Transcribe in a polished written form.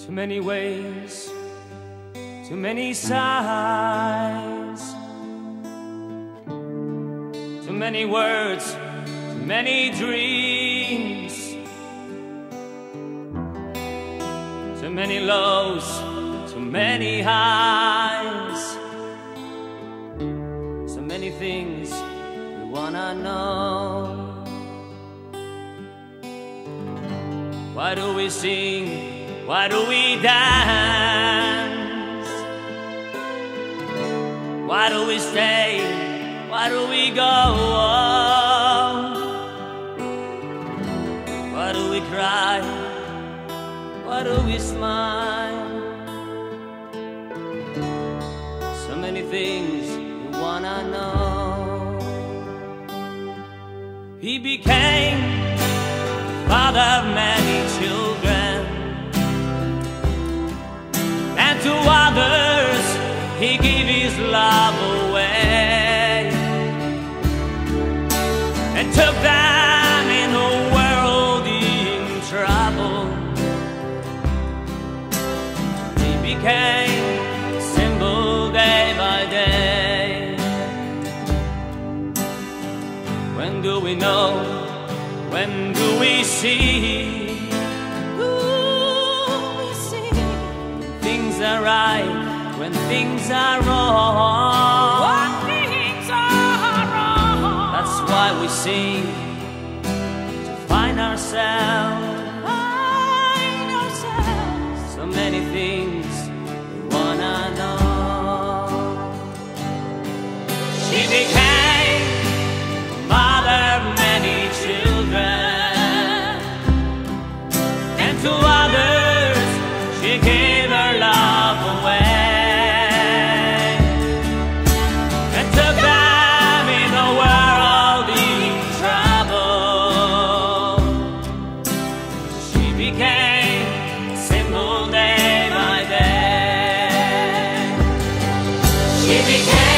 Too many ways, too many sighs, too many words, too many dreams, too many lows, too many highs, so many things we wanna know. Why do we sing? Why do we dance? Why do we stay? Why do we go? Why do we cry? Why do we smile? So many things we wanna know. He became the father of many children, and to others he gave his love away, and took them in a world in trouble. He became a symbol day by day. When do we know? When do we see? Things are right, when things are wrong. When things are wrong. That's why we sing, to find ourselves. So many things we wanna know. She became a mother of many children, and to others she gave her love away, and took them in a world in trouble. She became a symbol day by day. She became